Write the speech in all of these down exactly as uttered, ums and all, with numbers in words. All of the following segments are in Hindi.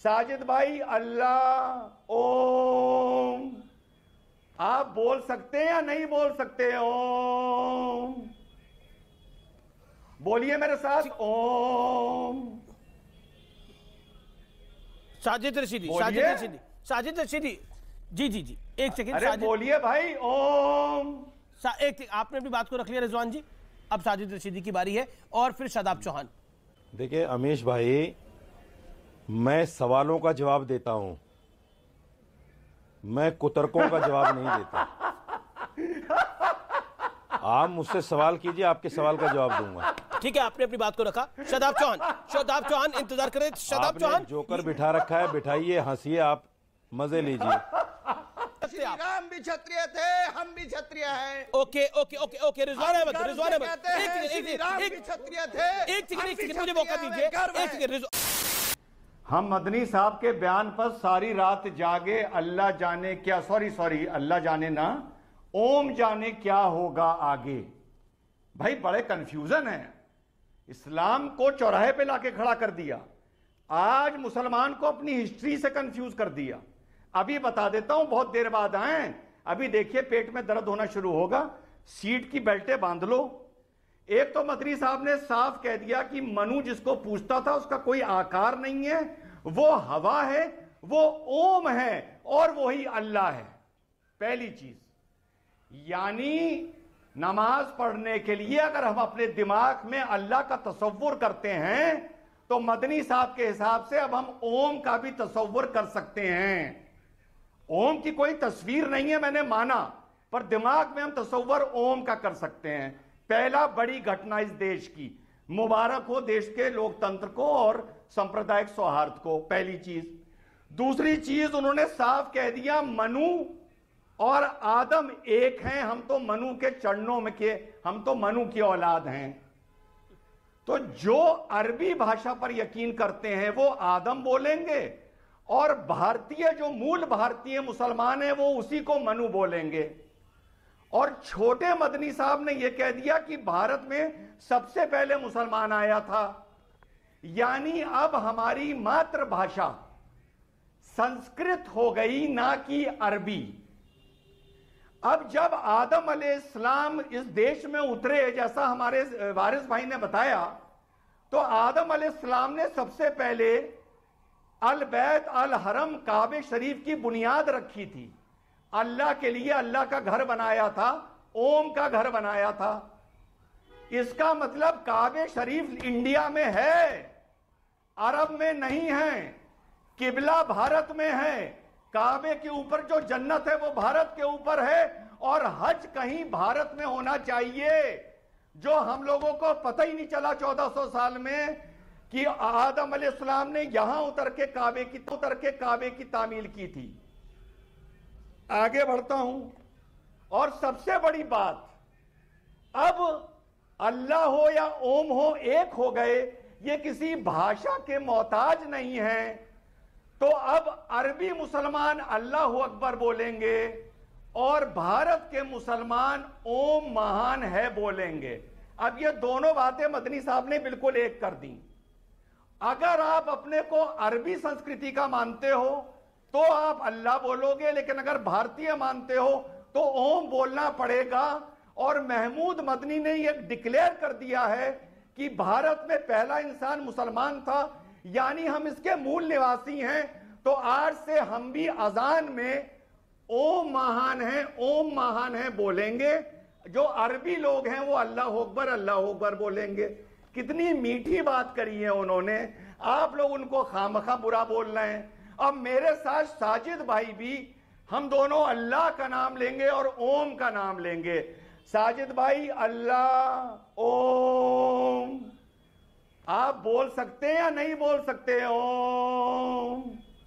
साजिद भाई अल्लाह ओम, आप बोल सकते हैं या नहीं बोल सकते? ओम बोलिए मेरे साथ, ओम। साजिद रशीदी, साजिद रशीदी, साजिद रशीदी, जी जी जी, एक सेकंड। अरे बोलिए भाई, ओम। एक आपने अपनी बात को रख लिया रिजवान जी, अब साजिद रशीदी की बारी है और फिर शादाब चौहान। देखिए अमीश भाई, मैं सवालों का जवाब देता हूं, मैं कुतर्कों का जवाब नहीं देता। आप मुझसे सवाल कीजिए, आपके सवाल का जवाब दूंगा। ठीक है, आपने अपनी बात को रखा। शादाब चौहान, शादाब चौहान इंतजार करें। शादाब चौहान, जोकर बिठा रखा है, बिठाइए, हंसिए, आप मजे लीजिए। राम भी क्षत्रिय थे, हम भी क्षत्रिय हैं। Okay okay okay okay Rizwan Ahmed, Rizwan Ahmed, एक सेकंड, एक सेकंड, क्षत्रिय थे, एक सेकंड, एक सेकंड, मुझे मौका दीजिए, एक सेकंड। हम मदनी साहब के बयान पर सारी रात जागे, अल्लाह जाने क्या, सॉरी सॉरी अल्लाह जाने ना, ओम जाने क्या होगा आगे। भाई बड़े कंफ्यूजन है, इस्लाम को चौराहे पे लाके खड़ा कर दिया, आज मुसलमान को अपनी हिस्ट्री से कंफ्यूज कर दिया। अभी बता देता हूं, बहुत देर बाद आए, अभी देखिए पेट में दर्द होना शुरू होगा, सीट की बेल्टें बांध लो। एक तो मदनी साहब ने साफ कह दिया कि मनु जिसको पूछता था उसका कोई आकार नहीं है, वो हवा है, वो ओम है और वही अल्लाह है। पहली चीज, यानी नमाज पढ़ने के लिए अगर हम अपने दिमाग में अल्लाह का तसव्वुर करते हैं तो मदनी साहब के हिसाब से अब हम ओम का भी तसव्वुर कर सकते हैं। ओम की कोई तस्वीर नहीं है, मैंने माना, पर दिमाग में हम तसव्वुर ओम का कर सकते हैं। पहला बड़ी घटना इस देश की, मुबारक हो देश के लोकतंत्र को और सांप्रदायिक सौहार्द को, पहली चीज। दूसरी चीज, उन्होंने साफ कह दिया मनु और आदम एक हैं, हम तो मनु के चरणों में के, हम तो मनु की औलाद हैं। तो जो अरबी भाषा पर यकीन करते हैं वो आदम बोलेंगे और भारतीय जो मूल भारतीय मुसलमान हैं वो उसी को मनु बोलेंगे। और छोटे मदनी साहब ने यह कह दिया कि भारत में सबसे पहले मुसलमान आया था, यानी अब हमारी मातृभाषा संस्कृत हो गई, ना कि अरबी। अब जब आदम अलैहिस्सलाम इस देश में उतरे, जैसा हमारे वारिस भाई ने बताया, तो आदम अलैहिस्सलाम ने सबसे पहले अल बैत अल हरम काबे शरीफ की बुनियाद रखी थी, अल्लाह के लिए अल्लाह का घर बनाया था, ओम का घर बनाया था। इसका मतलब काबे शरीफ इंडिया में है, अरब में नहीं है, किबला भारत में है, काबे के ऊपर जो जन्नत है वो भारत के ऊपर है, और हज कहीं भारत में होना चाहिए, जो हम लोगों को पता ही नहीं चला चौदह सौ साल में कि आदम अलैहिस्सलाम ने यहां उतर के काबे की उतर के काबे की तामील की थी। आगे बढ़ता हूं, और सबसे बड़ी बात, अब अल्लाह हो या ओम हो एक हो गए, ये किसी भाषा के मोहताज नहीं है। तो अब अरबी मुसलमान अल्लाह अकबर बोलेंगे और भारत के मुसलमान ओम महान है बोलेंगे। अब ये दोनों बातें मदनी साहब ने बिल्कुल एक कर दी। अगर आप अपने को अरबी संस्कृति का मानते हो तो आप अल्लाह बोलोगे, लेकिन अगर भारतीय मानते हो तो ओम बोलना पड़ेगा। और महमूद मदनी ने यह डिक्लेयर कर दिया है कि भारत में पहला इंसान मुसलमान था, यानी हम इसके मूल निवासी हैं। तो आज से हम भी अजान में ओम महान है, ओम महान है बोलेंगे। जो अरबी लोग हैं वो अल्लाह अकबर अल्लाह अकबर बोलेंगे। कितनी मीठी बात करी है उन्होंने, आप लोग उनको खामखा बुरा बोल रहे हैं। अब मेरे साथ साजिद भाई भी, हम दोनों अल्लाह का नाम लेंगे और ओम का नाम लेंगे। साजिद भाई अल्लाह ओम, आप बोल सकते हैं या नहीं बोल सकते? ओम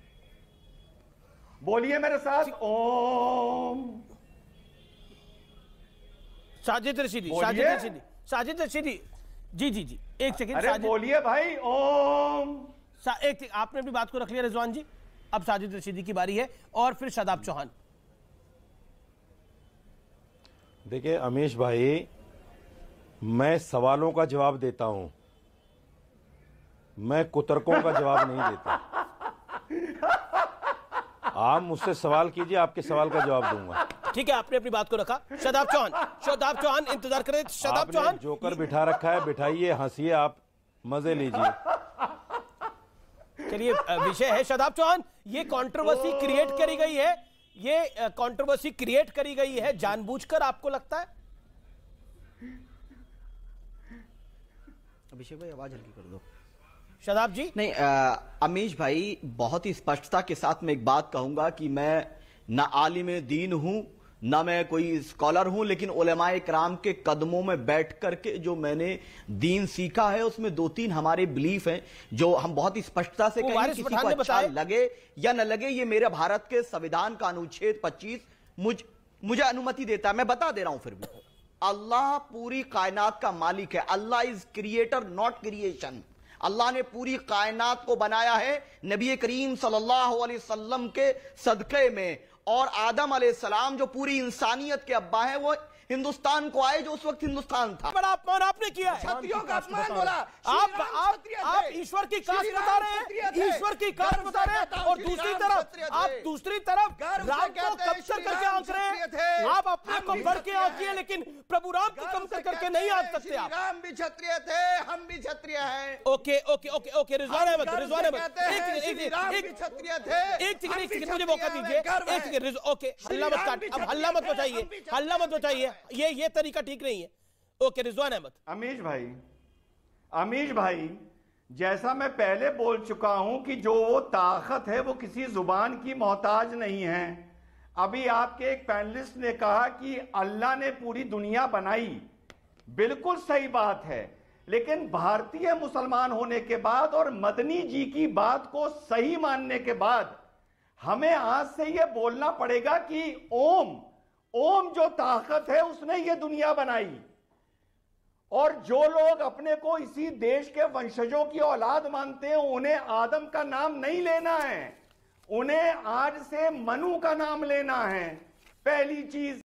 बोलिए मेरे साथ, ओम। साजिद रशीदी, साजिद रशीदी, साजिद रशीदी, जी जी जी, एक सेकंड। अरे बोलिए भाई, ओम। एक सेकंड, आपने अपनी बात को रख लिया रिजवान जी, अब साजिद रशीदी की बारी है और फिर शादाब चौहान। देखिए अमीश भाई, मैं सवालों का जवाब देता हूं, मैं कुतर्कों का जवाब नहीं देता। आप मुझसे सवाल कीजिए, आपके सवाल का जवाब दूंगा। ठीक है, आपने अपनी बात को रखा। शादाब चौहान, शादाब चौहान इंतजार करें। शादाब आपने चौहान, जोकर बिठा रखा है, बिठाइए, हंसिए, आप मजे लीजिए। चलिए विषय है शादाब चौहान, ये कंट्रोवर्सी क्रिएट करी गई है, ये कंट्रोवर्सी क्रिएट करी गई है जानबूझकर, आपको लगता है? अभिषेक भाई आवाज हल्की कर दो। शादाब जी। नहीं आ, अमीश भाई, बहुत ही स्पष्टता के साथ मैं एक बात कहूंगा कि मैं ना आलिम दीन हूं, ना मैं कोई स्कॉलर हूं, लेकिन उलेमाए कराम के कदमों में बैठ करके जो मैंने दीन सीखा है उसमें दो तीन हमारे बिलीफ हैं जो हम बहुत ही स्पष्टता से कहेंगे। किसी को अच्छा लगे या न लगे, ये मेरे भारत के संविधान का अनुच्छेद पच्चीस मुझ मुझे अनुमति देता है। मैं बता दे रहा हूं। फिर भी अल्लाह पूरी कायनात का मालिक है। Allah is creator not creation. Allah ने पूरी कायनात को बनाया है नबी करीम सल्लल्लाहु अलैहि वसल्लम के सदक़े में, और आदम अलैहिस्सलाम जो पूरी इंसानियत के अब्बा हैं वो हिंदुस्तान को आए जो उस वक्त हिंदुस्तान था। बड़ा अपमान आपने किया है। क्षत्रियों का अपमान बोला। आप आप आप ईश्वर की कास्ट बता रहे हैं, ईश्वर की कास्ट बता रहे हैं, और दूसरी तरफ आप दूसरी तरफ राम को कमतर करके आंक रहे हैं। आप अपने को बढ़ के आंकिए, लेकिन प्रभु राम को कमतर करके नहीं आंक सकते आप। राम भी क्षत्रिय थे, हम भी क्षत्रिय हैं। Okay okay okay okay Rizwan Ahmed, Rizwan Ahmed, एक क्षत्रिय थे। एक सेकंड एक सेकंड मुझे मौका दीजिए। एक सेकंड, ओके, हल्ला मत काट, अब हल्ला मत बचाइए, हल्ला मत बचाइए, ये ये तरीका ठीक नहीं है। ओके रिजवान अहमद। अमीश भाई, अमीश भाई, जैसा मैं पहले बोल चुका हूं कि जो वो ताकत है वो किसी जुबान की मोहताज नहीं है। अभी आपके एक पैनलिस्ट ने कहा कि अल्लाह ने पूरी दुनिया बनाई, बिल्कुल सही बात है, लेकिन भारतीय मुसलमान होने के बाद और मदनी जी की बात को सही मानने के बाद हमें आज से यह बोलना पड़ेगा कि ओम ओम जो ताकत है उसने ये दुनिया बनाई, और जो लोग अपने को इसी देश के वंशजों की औलाद मानते हैं उन्हें आदम का नाम नहीं लेना है, उन्हें आज से मनु का नाम लेना है। पहली चीज